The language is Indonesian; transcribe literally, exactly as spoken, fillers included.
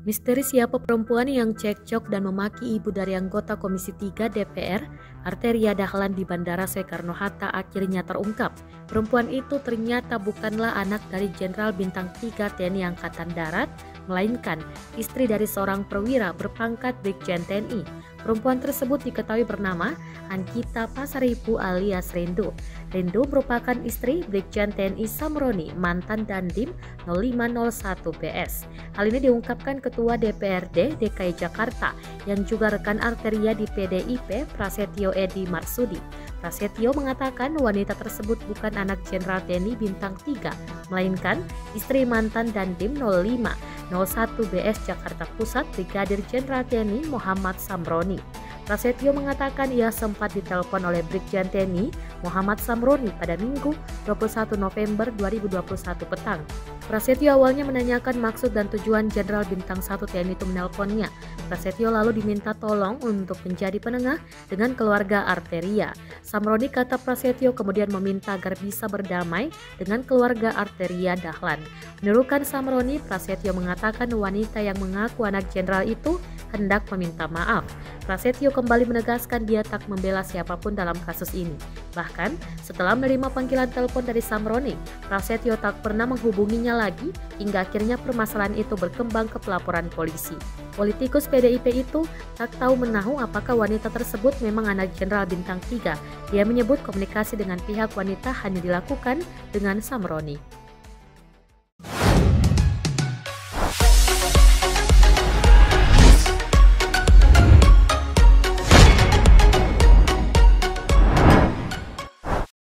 Misteri siapa perempuan yang cekcok dan memaki ibu dari anggota Komisi tiga D P R, Arteria Dahlan di Bandara Soekarno-Hatta akhirnya terungkap. Perempuan itu ternyata bukanlah anak dari Jenderal Bintang tiga T N I Angkatan Darat, melainkan istri dari seorang perwira berpangkat Brigjen T N I. Perempuan tersebut diketahui bernama Ankita Pasaribu alias Rendo. Rendo merupakan istri Brigjen T N I Samroni, mantan Dandim nol lima nol satu B S. Hal ini diungkapkan Ketua D P R D D K I Jakarta yang juga rekan Arteria di P D I P, Prasetyo Edi Marsudi. Prasetyo mengatakan wanita tersebut bukan anak Jenderal T N I Bintang tiga, melainkan istri mantan Dandim nol lima nol satu B S Jakarta Pusat Brigadir Jenderal T N I Muhammad Samroni. Prasetyo mengatakan ia sempat ditelepon oleh Brigjen T N I Muhammad Samroni pada Minggu dua puluh satu November dua ribu dua puluh satu petang. Prasetyo awalnya menanyakan maksud dan tujuan Jenderal Bintang satu T N I itu menelponnya. Prasetyo lalu diminta tolong untuk menjadi penengah dengan keluarga Arteria. Samroni, kata Prasetyo, kemudian meminta agar bisa berdamai dengan keluarga Arteria Dahlan. Menurutkan Samroni, Prasetyo mengatakan wanita yang mengaku anak jenderal itu hendak meminta maaf. Prasetyo kembali menegaskan dia tak membela siapapun dalam kasus ini. Bahkan, setelah menerima panggilan telepon dari Samroni, Prasetyo tak pernah menghubunginya lagi hingga akhirnya permasalahan itu berkembang ke pelaporan polisi. Politikus P D I P itu tak tahu menahu apakah wanita tersebut memang anak Jenderal Bintang tiga. Dia menyebut komunikasi dengan pihak wanita hanya dilakukan dengan Samroni.